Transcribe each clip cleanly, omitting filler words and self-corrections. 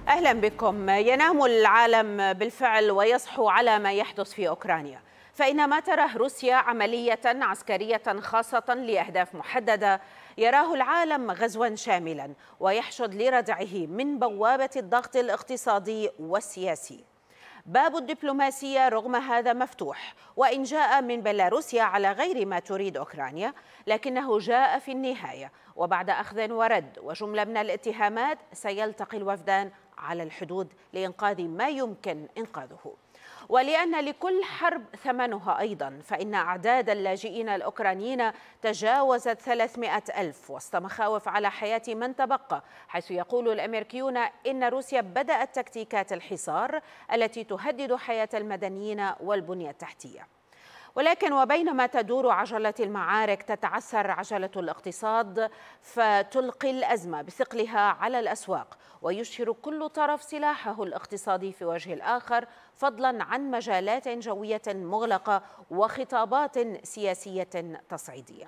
أهلا بكم. ينام العالم بالفعل ويصحو على ما يحدث في أوكرانيا، فإن ما تراه روسيا عملية عسكرية خاصة لأهداف محددة يراه العالم غزوا شاملا ويحشد لردعه من بوابة الضغط الاقتصادي والسياسي. باب الدبلوماسية رغم هذا مفتوح، وإن جاء من بيلاروسيا على غير ما تريد أوكرانيا، لكنه جاء في النهاية وبعد أخذ ورد وجملة من الاتهامات سيلتقي الوفدان على الحدود لإنقاذ ما يمكن إنقاذه. ولأن لكل حرب ثمنها أيضا، فإن أعداد اللاجئين الأوكرانيين تجاوزت 300 ألف وسط مخاوف على حياة من تبقى، حيث يقول الأمريكيون إن روسيا بدأت تكتيكات الحصار التي تهدد حياة المدنيين والبنية التحتية. ولكن وبينما تدور عجلة المعارك تتعثر عجلة الاقتصاد، فتلقي الأزمة بثقلها على الأسواق ويشهر كل طرف سلاحه الاقتصادي في وجه الآخر، فضلا عن مجالات جوية مغلقة وخطابات سياسية تصعيدية.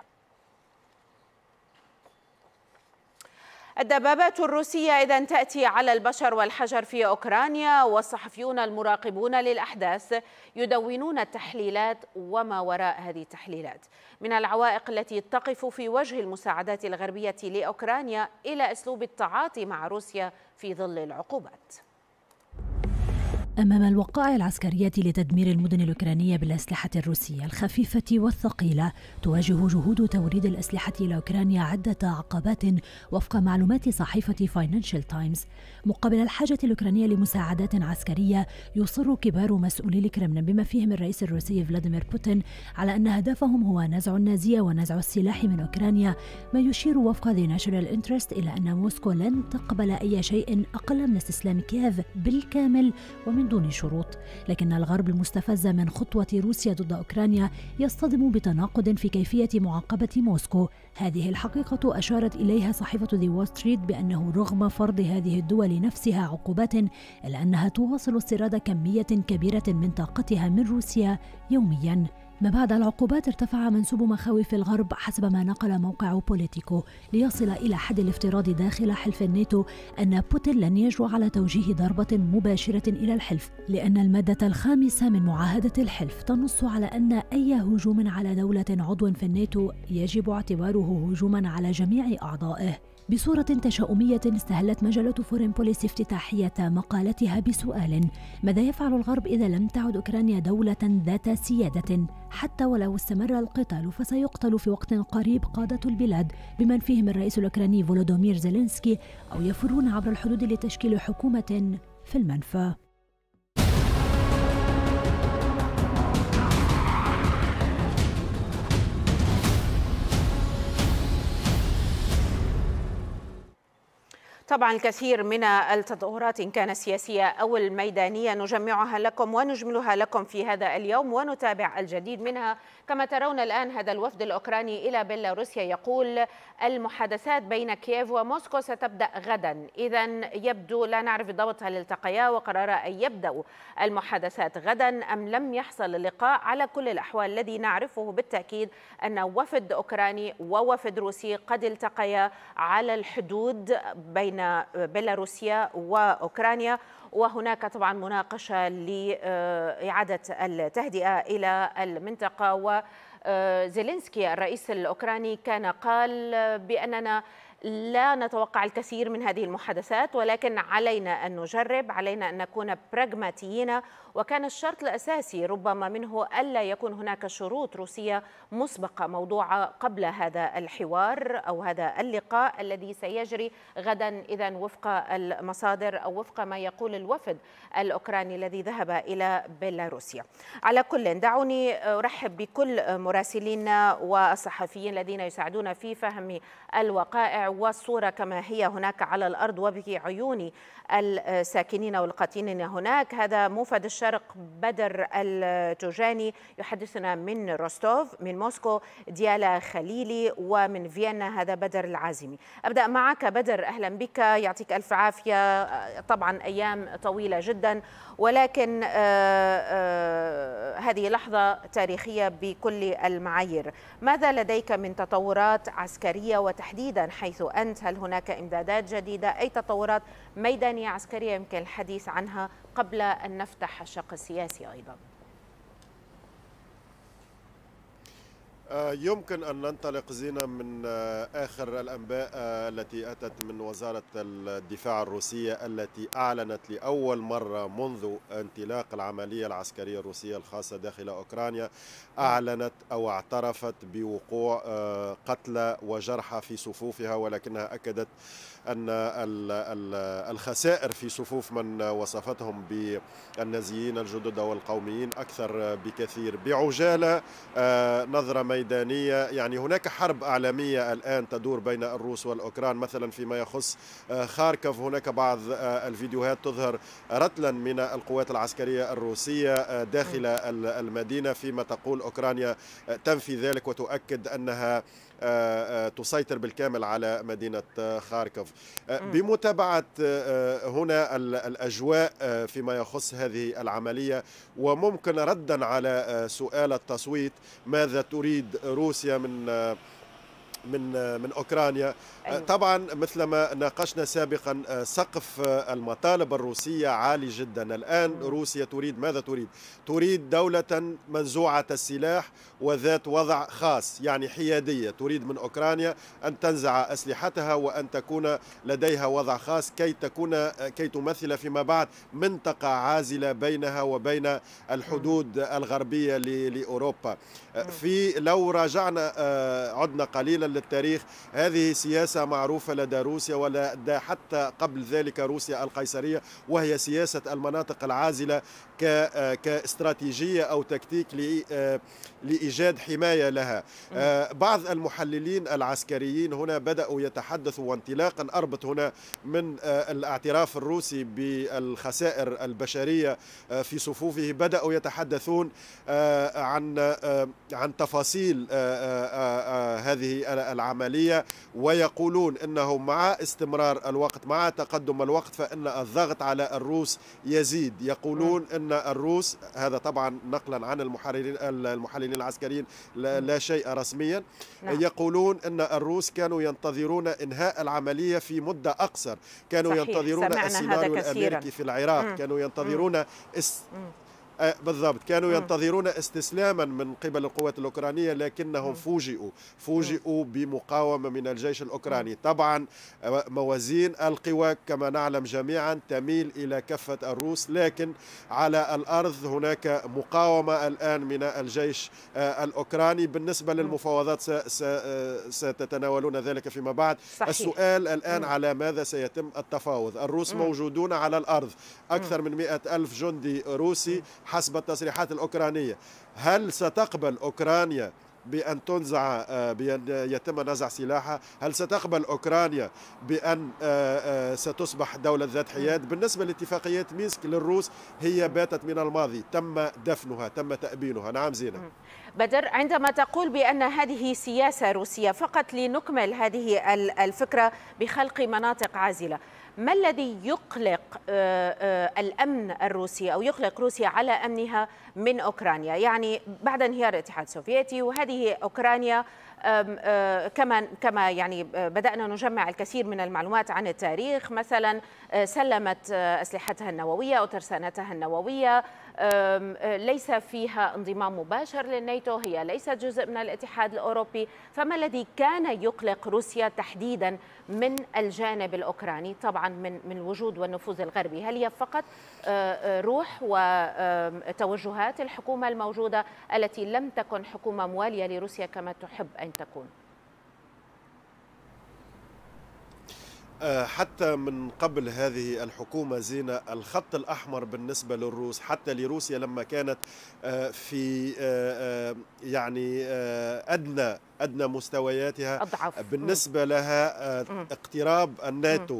الدبابات الروسية إذن تأتي على البشر والحجر في أوكرانيا، والصحفيون المراقبون للأحداث يدونون التحليلات وما وراء هذه التحليلات من العوائق التي تقف في وجه المساعدات الغربية لأوكرانيا إلى أسلوب التعاطي مع روسيا في ظل العقوبات. أمام الوقائع العسكرية لتدمير المدن الأوكرانية بالأسلحة الروسية الخفيفة والثقيلة، تواجه جهود توريد الأسلحة إلى أوكرانيا عدة عقبات وفق معلومات صحيفة فاينانشال تايمز. مقابل الحاجة الأوكرانية لمساعدات عسكرية، يصر كبار مسؤولي الكرملين بما فيهم الرئيس الروسي فلاديمير بوتين على أن هدفهم هو نزع النازية ونزع السلاح من أوكرانيا، ما يشير وفق The National Interest إلى أن موسكو لن تقبل أي شيء أقل من استسلام كييف بالكامل ومن دون شروط. لكن الغرب المستفز من خطوة روسيا ضد أوكرانيا يصطدم بتناقض في كيفية معاقبة موسكو. هذه الحقيقة أشارت إليها صحيفة The Wall Street بأنه رغم فرض هذه الدول نفسها عقوبات، إلا أنها تواصل استيراد كمية كبيرة من طاقتها من روسيا يومياً. ما بعد العقوبات ارتفع منسوب مخاوف الغرب حسب ما نقل موقع بوليتيكو، ليصل إلى حد الافتراض داخل حلف الناتو أن بوتين لن يجرؤ على توجيه ضربة مباشرة إلى الحلف، لأن المادة الخامسة من معاهدة الحلف تنص على أن أي هجوم على دولة عضو في الناتو يجب اعتباره هجوما على جميع أعضائه. بصورة تشاؤمية استهلت مجلة فورين بوليسي افتتاحية مقالتها بسؤال: ماذا يفعل الغرب إذا لم تعد أوكرانيا دولة ذات سيادة؟ حتى ولو استمر القتال فسيقتل في وقت قريب قادة البلاد بمن فيهم الرئيس الأوكراني فولودومير زيلينسكي، أو يفرون عبر الحدود لتشكيل حكومة في المنفى. طبعا الكثير من التطورات إن كانت سياسية أو الميدانية نجمعها لكم ونجملها لكم في هذا اليوم ونتابع الجديد منها. كما ترون الآن هذا الوفد الأوكراني إلى بيلاروسيا يقول المحادثات بين كييف وموسكو ستبدأ غدا. إذن يبدو لا نعرف بالضبط هل التقيا وقرر أن يبدأوا المحادثات غدا أم لم يحصل اللقاء. على كل الأحوال الذي نعرفه بالتأكيد أن وفد أوكراني ووفد روسي قد التقيا على الحدود بين بيلاروسيا وأوكرانيا، وهناك طبعا مناقشة لإعادة التهدئة إلى المنطقة. وزيلينسكي الرئيس الأوكراني كان قال بأننا لا نتوقع الكثير من هذه المحادثات، ولكن علينا أن نجرب، علينا أن نكون براغماتيين. وكان الشرط الأساسي ربما منه ألا يكون هناك شروط روسية مسبقة موضوعة قبل هذا الحوار أو هذا اللقاء الذي سيجري غدا، إذن وفق المصادر أو وفق ما يقول الوفد الأوكراني الذي ذهب إلى بيلاروسيا. على كل دعوني أرحب بكل مراسلينا والصحفيين الذين يساعدون في فهم الوقائع والصورة كما هي هناك على الأرض وبعيون الساكنين والقاطنين هناك. هذا موفد الشرق بدر التوجاني يحدثنا من روستوف، من موسكو ديالا خليلي، ومن فيينا هذا بدر العازمي. أبدأ معك بدر، أهلا بك، يعطيك ألف عافية. طبعا أيام طويلة جدا، ولكن هذه لحظة تاريخية بكل المعايير. ماذا لديك من تطورات عسكرية وتحديدا حيث حيث أنت؟ هل هناك إمدادات جديدة؟ أي تطورات ميدانية عسكرية يمكن الحديث عنها قبل أن نفتح الشق السياسي أيضا؟ يمكن أن ننطلق زينة من آخر الأنباء التي أتت من وزارة الدفاع الروسية، التي أعلنت لأول مرة منذ انطلاق العملية العسكرية الروسية الخاصة داخل أوكرانيا، أعلنت أو اعترفت بوقوع قتلى وجرحى في صفوفها، ولكنها أكدت أن الخسائر في صفوف من وصفتهم بالنازيين الجدد والقوميين أكثر بكثير. بعجالة نظرة ميدانية، يعني هناك حرب إعلامية الآن تدور بين الروس والأوكران، مثلا فيما يخص خاركوف هناك بعض الفيديوهات تظهر رتلا من القوات العسكرية الروسية داخل المدينة، فيما تقول أوكرانيا تنفي ذلك وتؤكد أنها تسيطر بالكامل على مدينة خاركوف. بمتابعة هنا الأجواء فيما يخص هذه العملية، وممكن ردا على سؤال التصويت ماذا تريد روسيا من أوكرانيا. طبعا مثلما ناقشنا سابقا سقف المطالب الروسية عالي جدا. الآن روسيا تريد ماذا تريد؟ تريد دولة منزوعة السلاح وذات وضع خاص، يعني حيادية. تريد من أوكرانيا أن تنزع أسلحتها وأن تكون لديها وضع خاص كي تمثل فيما بعد منطقة عازلة بينها وبين الحدود الغربية لأوروبا. لو راجعنا عدنا قليلا للتاريخ، هذه سياسة معروفة لدى روسيا ولدى حتى قبل ذلك روسيا القيصرية، وهي سياسة المناطق العازلة كاستراتيجية أو تكتيك لإيجاد حماية لها. بعض المحللين العسكريين هنا بدأوا يتحدثوا، وانطلاقا أربط هنا من الاعتراف الروسي بالخسائر البشرية في صفوفه، بدأوا يتحدثون عن تفاصيل هذه العملية، ويقولون أنه مع استمرار الوقت، مع تقدم الوقت، فإن الضغط على الروس يزيد. يقولون أن الروس، هذا طبعا نقلا عن المحللين العسكريين لا شيء رسميا، يقولون أن الروس كانوا ينتظرون إنهاء العملية في مدة أقصر، كانوا ينتظرون السيناريو الأمريكي في العراق، كانوا ينتظرون بالضبط، كانوا ينتظرون استسلاما من قبل القوات الأوكرانية، لكنهم فوجئوا بمقاومة من الجيش الأوكراني. طبعا موازين القوى كما نعلم جميعا تميل إلى كفة الروس، لكن على الأرض هناك مقاومة الآن من الجيش الأوكراني. بالنسبة للمفاوضات ستتناولون ذلك فيما بعد. صحيح. السؤال الآن على ماذا سيتم التفاوض. الروس موجودون على الأرض، أكثر من 100,000 جندي روسي حسب التصريحات الأوكرانية. هل ستقبل أوكرانيا بأن تنزع، بأن يتم نزع سلاحها؟ هل ستقبل أوكرانيا بأن ستصبح دولة ذات حياد؟ بالنسبة لاتفاقيات مينسك للروس هي باتت من الماضي، تم دفنها، تم تأبينها. نعم زينة. بدر، عندما تقول بأن هذه سياسة روسية، فقط لنكمل هذه الفكرة بخلق مناطق عازلة، ما الذي يقلق الأمن الروسي أو يقلق روسيا على أمنها من أوكرانيا؟ يعني بعد انهيار الاتحاد السوفيتي، وهذه أوكرانيا كما يعني بدأنا نجمع الكثير من المعلومات عن التاريخ. مثلا سلمت أسلحتها النووية أو ترسانتها النووية، ليس فيها انضمام مباشر للناتو، هي ليست جزء من الاتحاد الأوروبي. فما الذي كان يقلق روسيا تحديدا من الجانب الأوكراني، طبعا من الوجود والنفوذ الغربي؟ هل هي فقط روح وتوجهات الحكومة الموجودة التي لم تكن حكومة موالية لروسيا كما تحب أن تكون؟ حتى من قبل هذه الحكومة زينة، الخط الأحمر بالنسبة للروس، حتى لروسيا لما كانت في يعني أدنى مستوياتها، بالنسبة لها اقتراب الناتو،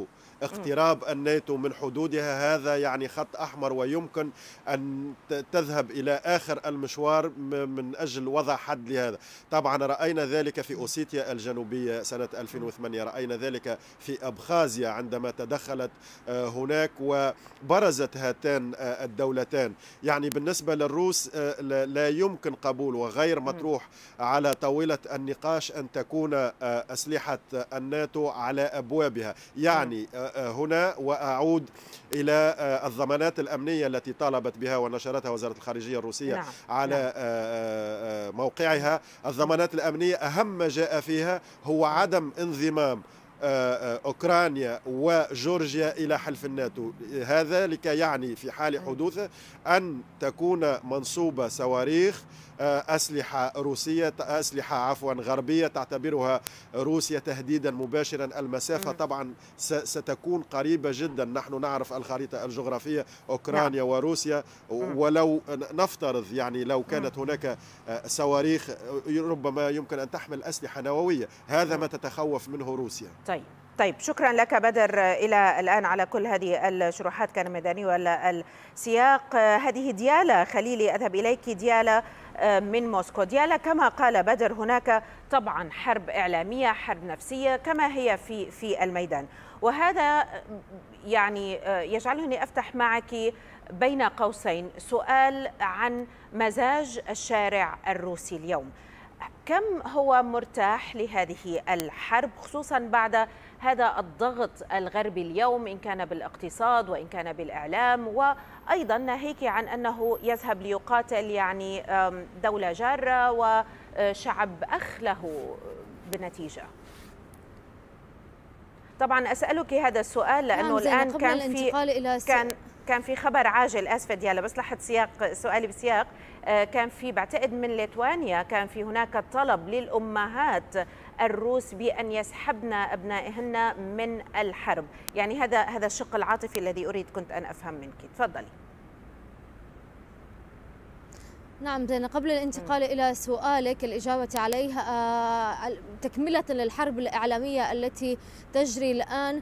اقتراب الناتو من حدودها هذا يعني خط أحمر، ويمكن أن تذهب إلى آخر المشوار من أجل وضع حد لهذا. طبعا رأينا ذلك في أوسيتيا الجنوبية سنة 2008، رأينا ذلك في أبخازيا عندما تدخلت هناك وبرزت هاتان الدولتان. يعني بالنسبة للروس لا يمكن قبول وغير مطروح على طاولة النقاش أن تكون أسلحة الناتو على أبوابها. يعني هنا وأعود إلى الضمانات الأمنية التي طالبت بها ونشرتها وزارة الخارجية الروسية على موقعها. الضمانات الأمنية أهم ما جاء فيها هو عدم انضمام أوكرانيا وجورجيا إلى حلف الناتو. ذلك يعني في حال حدوثه أن تكون منصوبة صواريخ أسلحة روسية، أسلحة غربية تعتبرها روسيا تهديدا مباشرا. المسافة طبعا ستكون قريبة جدا. نحن نعرف الخريطة الجغرافية أوكرانيا وروسيا، ولو نفترض يعني لو كانت هناك صواريخ ربما يمكن أن تحمل أسلحة نووية. هذا ما تتخوف منه روسيا. طيب شكرا لك بدر إلى الآن على كل هذه الشروحات، كان ميداني ولا السياق. هذه ديالا خليلي، أذهب إليك. ديالا من موسكو. ديالا، كما قال بدر هناك طبعا حرب إعلامية، حرب نفسية كما هي في الميدان، وهذا يعني يجعلني أفتح معك بين قوسين سؤال عن مزاج الشارع الروسي اليوم. كم هو مرتاح لهذه الحرب، خصوصا بعد هذا الضغط الغربي اليوم، إن كان بالاقتصاد وإن كان بالإعلام، وأيضا ناهيك عن أنه يذهب ليقاتل يعني دولة جارة وشعب أخ له بالنتيجة؟ طبعا أسألك هذا السؤال لأنه الآن كان في خبر عاجل. آسفة ديالا، بس لحد سياق سؤالي بسياق. كان في بعتقد من ليتوانيا كان في هناك طلب للأمهات الروس بأن يسحبن أبنائهن من الحرب. يعني هذا الشق العاطفي الذي كنت أن أفهم منك. تفضلي. نعم زينة، قبل الانتقال إلى سؤالك الإجابة عليه، تكملة للحرب الإعلامية التي تجري الآن،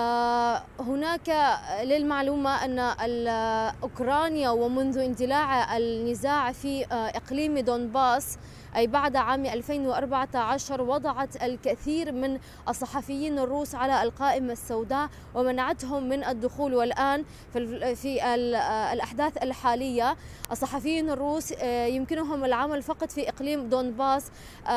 هناك للمعلومة أن أوكرانيا ومنذ اندلاع النزاع في إقليم دونباس أي بعد عام 2014 وضعت الكثير من الصحفيين الروس على القائمة السوداء ومنعتهم من الدخول. والآن في الأحداث الحالية الصحفيين الروس يمكنهم العمل فقط في إقليم دونباس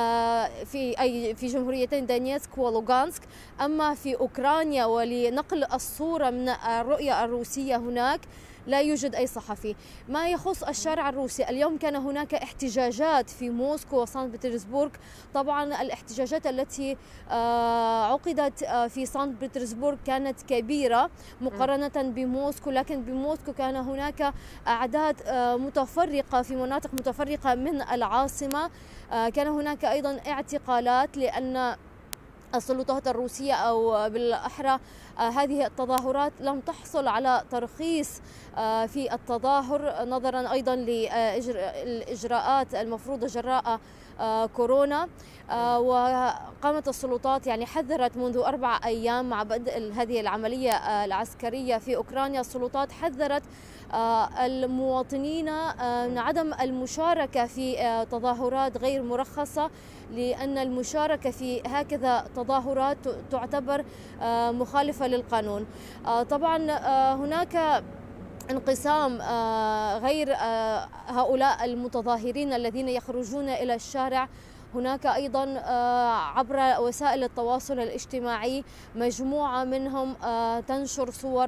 في جمهوريتين دونيتسك ولوغانسك. أما في أوكرانيا ولنقل الصورة من الرؤية الروسية هناك لا يوجد أي صحفي. ما يخص الشارع الروسي، اليوم كان هناك احتجاجات في موسكو وسانت بطرسبورغ. طبعا الاحتجاجات التي عقدت في سانت بطرسبورغ كانت كبيرة مقارنة بموسكو، لكن بموسكو كان هناك أعداد متفرقة في مناطق متفرقة من العاصمة. كان هناك أيضا اعتقالات لأن السلطات الروسية أو بالأحرى هذه التظاهرات لم تحصل على ترخيص في التظاهر نظرا أيضا للإجراءات المفروضة جراء كورونا. وقامت السلطات يعني حذرت منذ 4 أيام مع بدء هذه العملية العسكرية في أوكرانيا، السلطات حذرت المواطنين من عدم المشاركة في تظاهرات غير مرخصة، لأن المشاركة في هكذا تظاهرات تعتبر مخالفة للقانون. طبعا هناك انقسام غير هؤلاء المتظاهرين الذين يخرجون إلى الشارع. هناك أيضا عبر وسائل التواصل الاجتماعي مجموعة منهم تنشر صور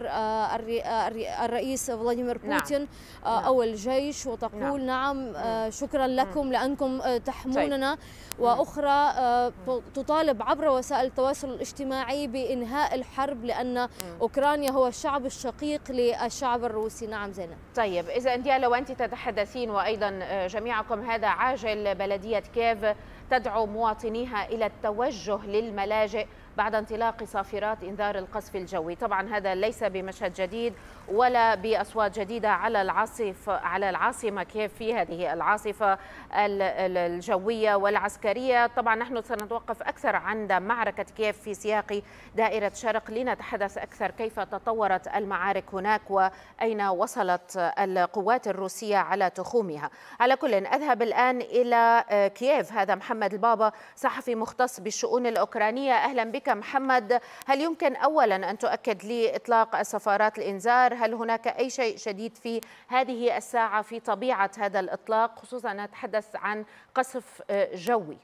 الرئيس فلاديمير بوتين أو الجيش وتقول نعم شكرا لكم لأنكم تحموننا، وأخرى تطالب عبر وسائل التواصل الاجتماعي بإنهاء الحرب لأن أوكرانيا هو الشعب الشقيق للشعب الروسي. نعم زينب. طيب إذا ديالا وأنت تتحدثين وأيضا جميعكم هذا عاجل، بلدية كييف تدعو مواطنيها إلى التوجه للملاجئ بعد انطلاق صافرات إنذار القصف الجوي. طبعا هذا ليس بمشهد جديد ولا بأصوات جديدة على العاصمة كييف في هذه العاصفة الجوية والعسكرية. طبعا نحن سنتوقف أكثر عند معركة كييف في سياق دائرة شرق لنتحدث أكثر كيف تطورت المعارك هناك وأين وصلت القوات الروسية على تخومها. على كل أذهب الآن إلى كييف. هذا محمد البابا صحفي مختص بالشؤون الأوكرانية. أهلا بك محمد. هل يمكن أولا أن تؤكد لي إطلاق سفارات الإنذار؟ هل هناك أي شيء جديد في هذه الساعة في طبيعة هذا الإطلاق، خصوصا نتحدث عن قصف جوي؟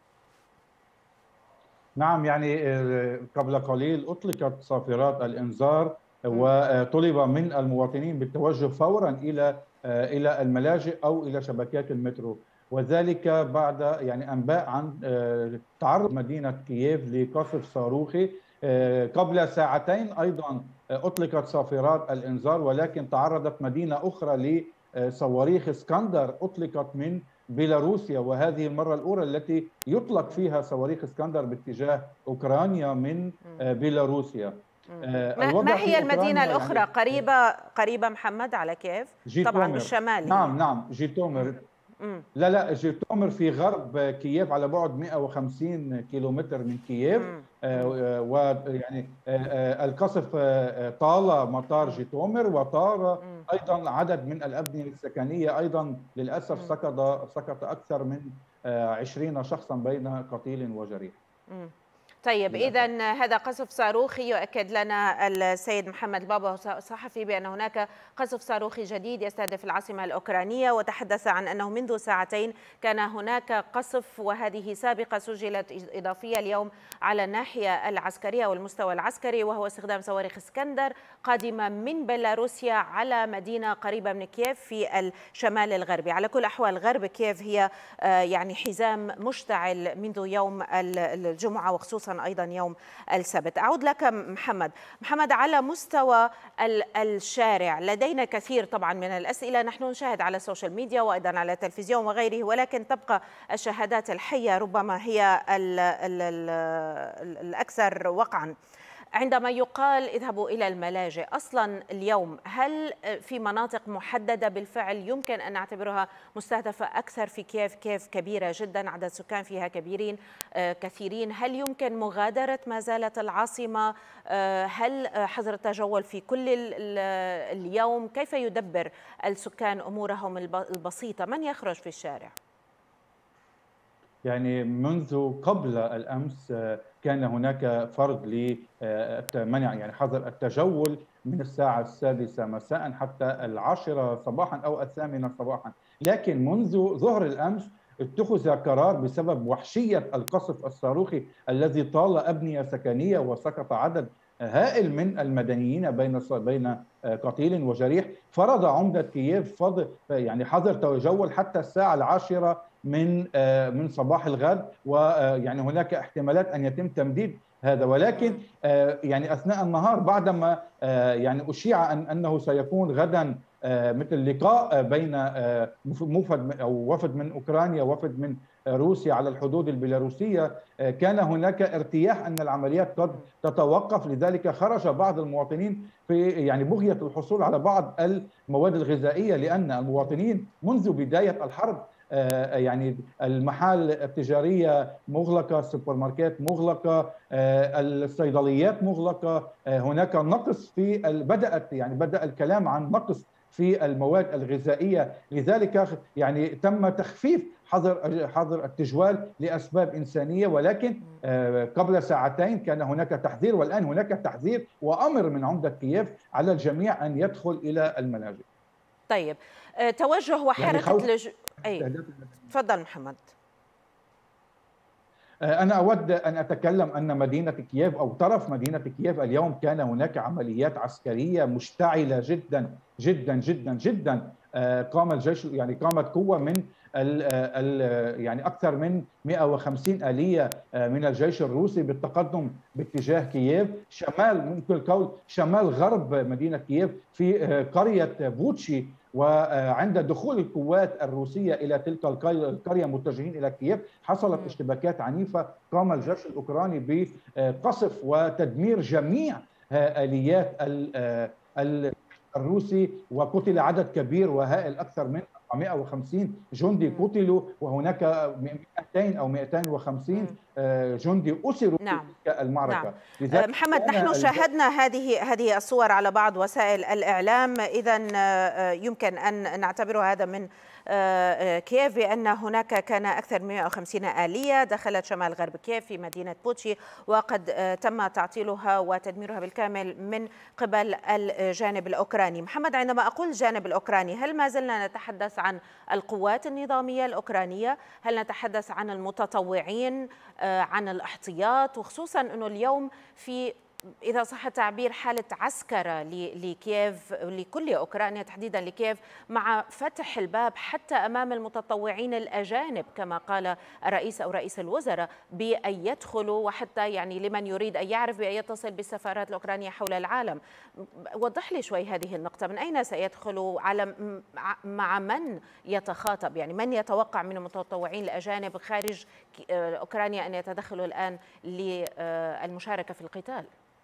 نعم، يعني قبل قليل أطلقت صافرات الإنذار وطلب من المواطنين بالتوجه فورا إلى الملاجئ أو إلى شبكات المترو، وذلك بعد يعني أنباء عن تعرض مدينة كييف لقصف صاروخي. قبل ساعتين أيضا أطلقت صافرات الإنذار، ولكن تعرضت مدينة أخرى لصواريخ اسكندر أطلقت من بيلاروسيا، وهذه المرة الأولى التي يطلق فيها صواريخ اسكندر باتجاه أوكرانيا من بيلاروسيا. ما هي المدينة الأخرى يعني قريبة محمد على كييف؟ طبعا بالشمال. نعم جيتومر. لا جيتومر في غرب كييف على بعد 150 كيلومتر من كييف. ويعني القصف طال مطار جيتومر وطار ايضا عدد من الابنيه السكنيه. ايضا للاسف سقط اكثر من 20 شخصا بين قتيل وجريح. طيب إذن هذا قصف صاروخي. يؤكد لنا السيد محمد البابا صحفي بأن هناك قصف صاروخي جديد يستهدف العاصمة الأوكرانية، وتحدث عن أنه منذ ساعتين كان هناك قصف، وهذه سابقة سجلت إضافية اليوم على الناحية العسكرية والمستوى العسكري، وهو استخدام صواريخ اسكندر قادمة من بيلاروسيا على مدينة قريبة من كييف في الشمال الغربي. على كل الأحوال غرب كييف هي يعني حزام مشتعل منذ يوم الجمعة وخصوصا أيضا يوم السبت. أعود لك محمد. على مستوى الشارع لدينا كثير طبعا من الأسئلة، نحن نشاهد على السوشيال ميديا وأيضا على التلفزيون وغيره، ولكن تبقى الشهادات الحية ربما هي الأكثر وقعا. عندما يقال اذهبوا إلى الملاجئ، أصلا اليوم هل في مناطق محددة بالفعل يمكن أن نعتبرها مستهدفة أكثر في كييف؟ كييف كبيرة جدا، عدد سكان فيها كثيرين. هل يمكن مغادرة ما زالت العاصمة؟ هل حظر التجول في كل اليوم؟ كيف يدبر السكان أمورهم البسيطة؟ من يخرج في الشارع؟ يعني منذ قبل الأمس كان هناك فرض لمنع يعني حظر التجول من الساعة 6 مساء حتى 10 صباحا أو 8 صباحا، لكن منذ ظهر الأمس اتخذ قرار بسبب وحشية القصف الصاروخي الذي طال أبنية سكنية وسقط عدد هائل من المدنيين بين قتيل وجريح. فرض عمدة كييف يعني حظر تجول حتى الساعة 10 من صباح الغد، ويعني هناك احتمالات أن يتم تمديد هذا، ولكن يعني أثناء النهار بعدما يعني أشيع أنه سيكون غدا مثل لقاء بين وفد من أوكرانيا ووفد من روسيا على الحدود البيلاروسية، كان هناك ارتياح أن العمليات قد تتوقف. لذلك خرج بعض المواطنين في يعني بغية الحصول على بعض المواد الغذائية، لأن المواطنين منذ بداية الحرب يعني المحال التجارية مغلقة، السوبر ماركت مغلقة، الصيدليات مغلقة، هناك نقص في بدأ الكلام عن نقص في المواد الغذائية. لذلك يعني تم تخفيف حظر التجوال لأسباب إنسانية، ولكن قبل ساعتين كان هناك تحذير، والآن هناك تحذير وأمر من عمدة كييف على الجميع أن يدخل إلى الملاجئ. طيب توجه وحركة تفضل محمد. أنا أود أن أتكلم أن مدينة كييف أو طرف مدينة كييف اليوم كان هناك عمليات عسكرية مشتعلة جدا جدا جدا جدا. قام الجيش يعني قامت قوة من يعني أكثر من 150 آلية من الجيش الروسي بالتقدم باتجاه كييف شمال، ممكن القول شمال غرب مدينة كييف، في قرية بوتشي وعند دخول القوات الروسية إلى تلك القرية متجهين إلى كييف حصلت اشتباكات عنيفة. قام الجيش الأوكراني بقصف وتدمير جميع آليات الروسي، وقتل عدد كبير وهائل، أكثر من 450 جندي قتلوا، وهناك 200 أو 250 جندي أسروا في تلك المعركة. نعم. محمد، نحن شاهدنا هذه الصور على بعض وسائل الإعلام، إذن يمكن أن نعتبر هذا من كييف بأن هناك كان أكثر من 150 آلية دخلت شمال غرب كييف في مدينة بوتشي، وقد تم تعطيلها وتدميرها بالكامل من قبل الجانب الأوكراني. محمد، عندما أقول الجانب الأوكراني، هل ما زلنا نتحدث عن القوات النظامية الأوكرانية؟ هل نتحدث عن المتطوعين، عن الاحتياط؟ وخصوصا أنه اليوم في، إذا صح التعبير، حالة عسكرة لكييف، لكل أوكرانيا تحديدا لكييف، مع فتح الباب حتى أمام المتطوعين الأجانب كما قال الرئيس أو رئيس الوزراء بأن يدخلوا، وحتى يعني لمن يريد أن يعرف بأن يتصل بالسفارات الأوكرانية حول العالم. وضح لي شوي هذه النقطة، من أين سيدخلوا، مع من يتخاطب؟ يعني من يتوقع من المتطوعين الأجانب خارج أوكرانيا أن يتدخلوا الآن للمشاركة في القتال؟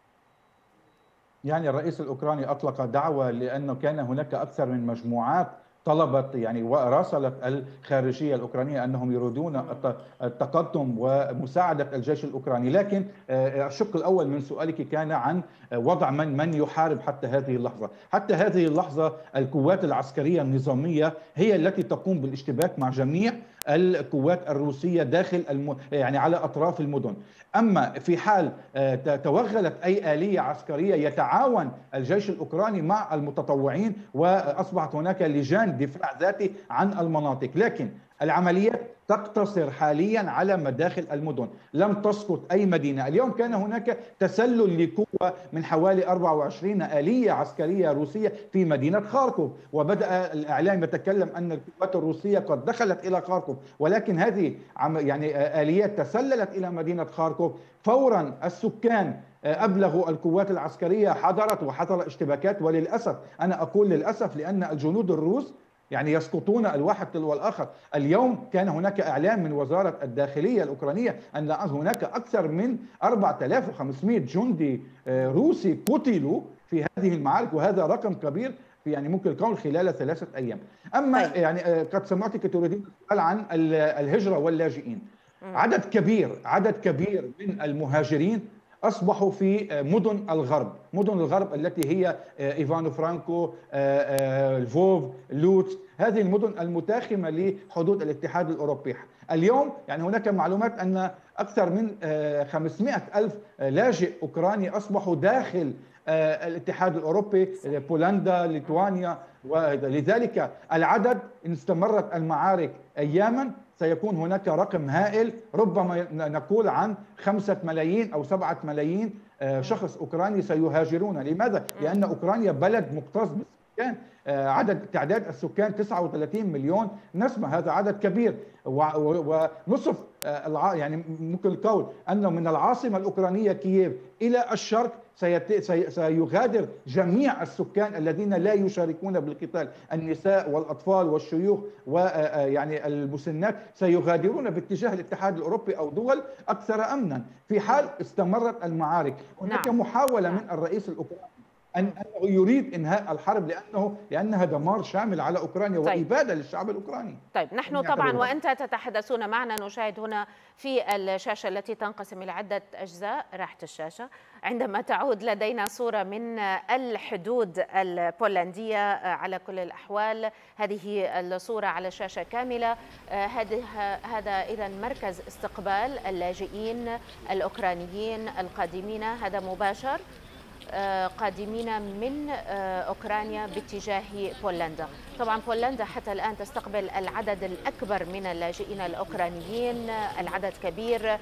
يعني الرئيس الأوكراني أطلق دعوة، لأنه كان هناك أكثر من مجموعات طلبت يعني وراسلت الخارجية الأوكرانية أنهم يريدون التقدم ومساعدة الجيش الأوكراني. لكن الشق الأول من سؤالك كان عن وضع من يحارب حتى هذه اللحظة. حتى هذه اللحظة القوات العسكرية النظامية هي التي تقوم بالاشتباك مع جميع القوات الروسية داخل يعني على أطراف المدن. أما في حال توغلت أي آلية عسكرية يتعاون الجيش الأوكراني مع المتطوعين، وأصبحت هناك لجان دفاع ذاتي عن المناطق. لكن العمليات تقتصر حاليا على مداخل المدن، لم تسقط أي مدينة. اليوم كان هناك تسلل لقوة من حوالي 24 آلية عسكرية روسية في مدينة خاركوف، وبدأ الإعلام يتكلم أن القوات الروسية قد دخلت إلى خاركوف، ولكن هذه يعني آليات تسللت إلى مدينة خاركوف. فورا السكان أبلغوا القوات العسكرية، حضرت وحصل اشتباكات. وللأسف، أنا أقول للأسف لأن الجنود الروس يعني يسقطون الواحد تلو الآخر. اليوم كان هناك إعلان من وزارة الداخلية الأوكرانية أن هناك أكثر من 4500 جندي روسي قتلوا في هذه المعارك، وهذا رقم كبير في يعني ممكن القول خلال 3 أيام. أما يعني قد سمعتك تريدين السؤال عن الهجرة واللاجئين. عدد كبير من المهاجرين أصبحوا في مدن الغرب التي هي إيفانو فرانكو، لفوف، لوتس، هذه المدن المتاخمة لحدود الاتحاد الأوروبي. اليوم يعني هناك معلومات أن أكثر من 500 ألف لاجئ أوكراني أصبحوا داخل الاتحاد الأوروبي، بولندا، ليتوانيا. ولذلك العدد إن استمرت المعارك أياما سيكون هناك رقم هائل، ربما نقول عن 5 ملايين أو 7 ملايين شخص أوكراني سيهاجرون. لماذا؟ لأن أوكرانيا بلد مكتظ بالسكان، تعداد السكان 39 مليون نسمة، هذا عدد كبير. ونصف يعني ممكن القول أنه من العاصمة الأوكرانية كييف إلى الشرق سيغادر جميع السكان الذين لا يشاركون بالقتال، النساء والأطفال والشيوخ ويعني المسنات سيغادرون باتجاه الاتحاد الأوروبي أو دول أكثر أمنا في حال استمرت المعارك. هناك محاولة من الرئيس الأوكراني أنه يريد إنهاء الحرب لأنها دمار شامل على أوكرانيا وإبادة للشعب الأوكراني. طيب، نحن طبعا وأنت تتحدثون معنا نشاهد هنا في الشاشة التي تنقسم إلى عدة أجزاء، راحت الشاشة عندما تعود لدينا صورة من الحدود البولندية. على كل الأحوال هذه الصورة على الشاشة كاملة. هذا إذن مركز استقبال اللاجئين الأوكرانيين القادمين، هذا مباشر، قادمين من أوكرانيا باتجاه بولندا. طبعا بولندا حتى الآن تستقبل العدد الأكبر من اللاجئين الأوكرانيين، العدد كبير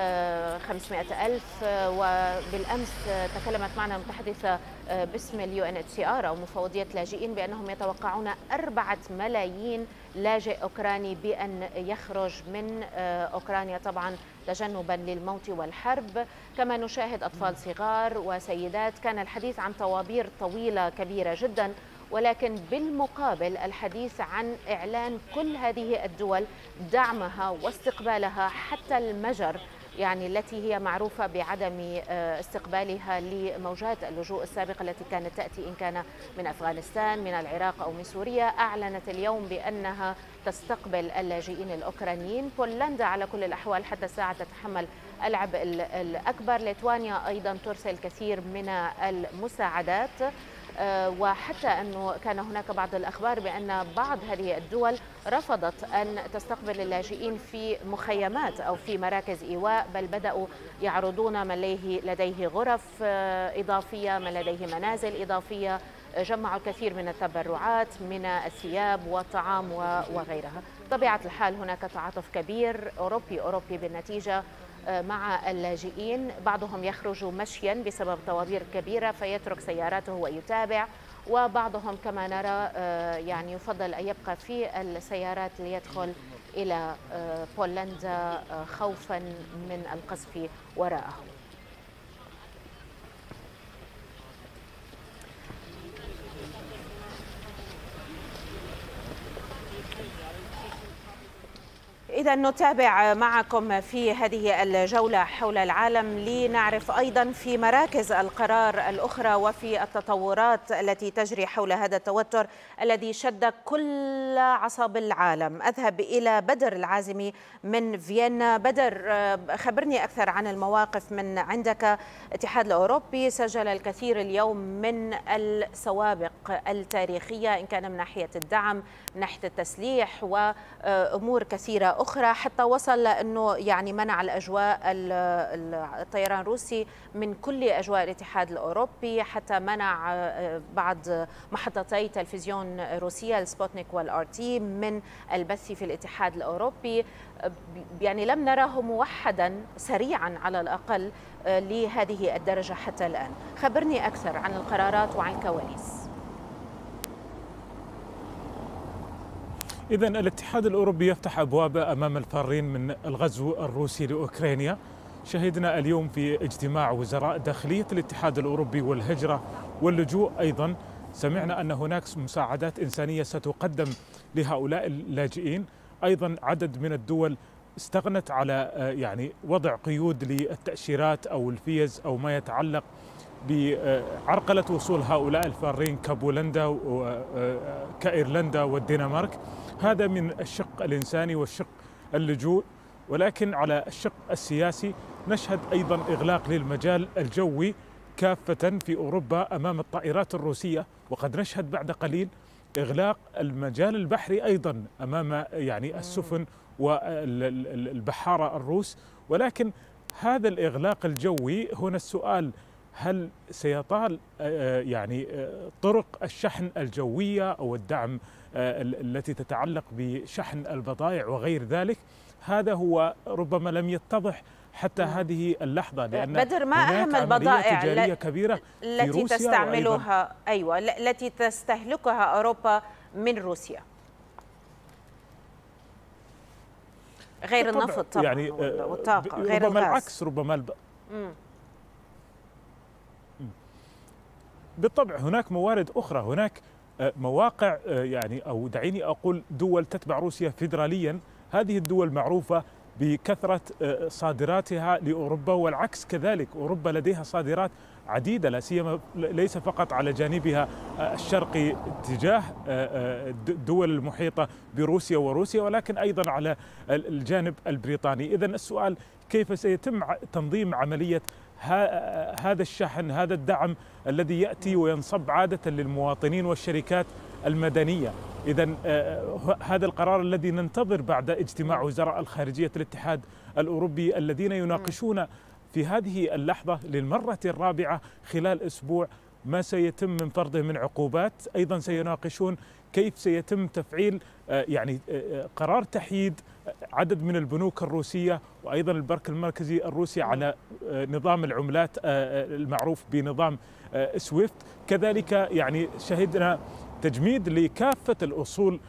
500 ألف. وبالأمس تكلمت معنا المتحدثة باسم UNHCR أو مفوضية لاجئين بأنهم يتوقعون 4 ملايين لاجئ أوكراني بأن يخرج من أوكرانيا، طبعا تجنبا للموت والحرب. كما نشاهد أطفال صغار وسيدات. كان الحديث عن طوابير طويلة كبيرة جدا، ولكن بالمقابل الحديث عن إعلان كل هذه الدول دعمها واستقبالها حتى المجر، يعني التي هي معروفة بعدم استقبالها لموجات اللجوء السابقة التي كانت تأتي إن كان من أفغانستان، من العراق أو من سوريا، أعلنت اليوم بأنها تستقبل اللاجئين الأوكرانيين. بولندا على كل الأحوال حتى الساعة تتحمل العبء الأكبر. ليتوانيا أيضا ترسل كثير من المساعدات، وحتى أنه كان هناك بعض الأخبار بأن بعض هذه الدول رفضت أن تستقبل اللاجئين في مخيمات أو في مراكز إيواء، بل بدأوا يعرضون من لديه غرف إضافية، من لديه منازل إضافية. جمعوا الكثير من التبرعات من الثياب والطعام وغيرها. طبيعة الحال هناك تعاطف كبير أوروبي بالنتيجة مع اللاجئين. بعضهم يخرج مشيا بسبب طوابير كبيرة فيترك سياراته ويتابع، وبعضهم كما نرى يعني يفضل أن يبقى في السيارات ليدخل إلى بولندا خوفا من القذف وراءه. إذا نتابع معكم في هذه الجولة حول العالم لنعرف أيضا في مراكز القرار الأخرى وفي التطورات التي تجري حول هذا التوتر الذي شد كل أعصاب العالم. أذهب إلى بدر العازمي من فيينا. بدر، خبرني أكثر عن المواقف من عندك. الاتحاد الأوروبي سجل الكثير اليوم من السوابق التاريخية، إن كان من ناحية الدعم، من ناحية التسليح وأمور كثيرة أخرى، حتى وصل لأنه يعني منع الأجواء الطيران الروسي من كل أجواء الاتحاد الأوروبي، حتى منع بعض محطتي تلفزيون روسية السبوتنيك والRT من البث في الاتحاد الأوروبي. يعني لم نراه موحدا سريعا على الأقل لهذه الدرجة حتى الآن. خبرني أكثر عن القرارات وعن الكواليس. إذن الاتحاد الأوروبي يفتح أبوابه أمام الفارين من الغزو الروسي لأوكرانيا. شهدنا اليوم في اجتماع وزراء داخلية الاتحاد الأوروبي والهجرة واللجوء، أيضا سمعنا أن هناك مساعدات إنسانية ستقدم لهؤلاء اللاجئين. أيضا عدد من الدول استغنت على يعني وضع قيود للتأشيرات أو الفيز أو ما يتعلق بعرقلة وصول هؤلاء الفارين كبولندا وكايرلندا والدنمارك. هذا من الشق الإنساني والشق اللجوء. ولكن على الشق السياسي نشهد أيضا إغلاق للمجال الجوي كافة في أوروبا أمام الطائرات الروسية، وقد نشهد بعد قليل إغلاق المجال البحري أيضا أمام يعني السفن والبحارة الروس. ولكن هذا الإغلاق الجوي هنا السؤال: هل سيطال يعني طرق الشحن الجوية أو الدعم التي تتعلق بشحن البضائع وغير ذلك؟ هذا هو ربما لم يتضح حتى هذه اللحظة، لأن بدر، ما أهم البضائع تجارية كبيرة التي تستعملها التي تستهلكها أوروبا من روسيا غير النفط طبعا يعني والطاقة، غير ربما الغاز. العكس، ربما بالطبع هناك موارد أخرى، هناك مواقع يعني أو دعيني أقول دول تتبع روسيا فيدراليا. هذه الدول معروفة بكثرة صادراتها لأوروبا، والعكس كذلك. أوروبا لديها صادرات عديدة، لا سيما ليس فقط على جانبها الشرقي تجاه الدول المحيطة بروسيا ولكن أيضا على الجانب البريطاني. إذن السؤال: كيف سيتم تنظيم عملية هذا الشحن، هذا الدعم الذي يأتي وينصب عادة للمواطنين والشركات المدنية؟ إذن هذا القرار الذي ننتظر بعد اجتماع وزراء الخارجية الاتحاد الأوروبي الذين يناقشون في هذه اللحظة للمرة الرابعة خلال أسبوع ما سيتم من فرضه من عقوبات. أيضا سيناقشون كيف سيتم تفعيل يعني قرار تحييد عدد من البنوك الروسية وأيضا البنك المركزي الروسي على نظام العملات المعروف بنظام سويفت. كذلك يعني شهدنا تجميد لكافة الأصول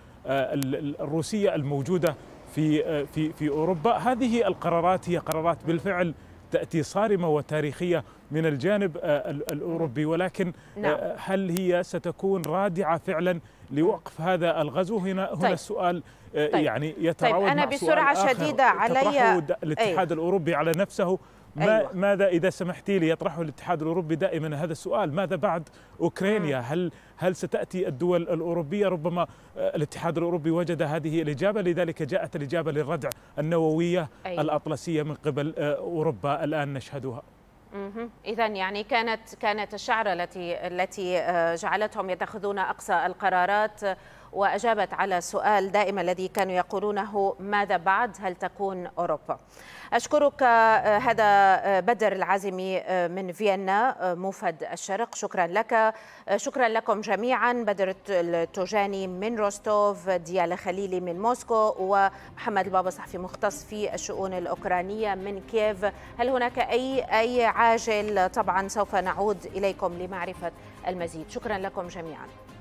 الروسية الموجودة في أوروبا. هذه القرارات هي قرارات بالفعل تأتي صارمة وتاريخية من الجانب الأوروبي، ولكن هل هي ستكون رادعة فعلا لوقف هذا الغزو؟ هنا السؤال يعني يتراود أنا مع بسرعة سؤال شديدة علي الاتحاد الأوروبي على نفسه. ماذا إذا سمحتي لي يطرحه الاتحاد الأوروبي دائما هذا السؤال، ماذا بعد أوكرانيا؟ هل ستأتي الدول الأوروبية؟ ربما الاتحاد الأوروبي وجد هذه الإجابة، لذلك جاءت الإجابة للردع النووية الأطلسية من قبل أوروبا الآن نشهدها. إذن يعني كانت الشعرة التي جعلتهم يتخذون أقصى القرارات، وأجابت على السؤال دائما الذي كانوا يقولونه ماذا بعد؟ هل تكون أوروبا؟ أشكرك. هذا بدر العازمي من فيينا، موفد الشرق، شكرا لك. شكرا لكم جميعا، بدر التوجاني من روستوف، ديال خليلي من موسكو، ومحمد البابا صحفي مختص في الشؤون الأوكرانية من كييف. هل هناك أي عاجل؟ طبعا سوف نعود إليكم لمعرفة المزيد. شكرا لكم جميعا.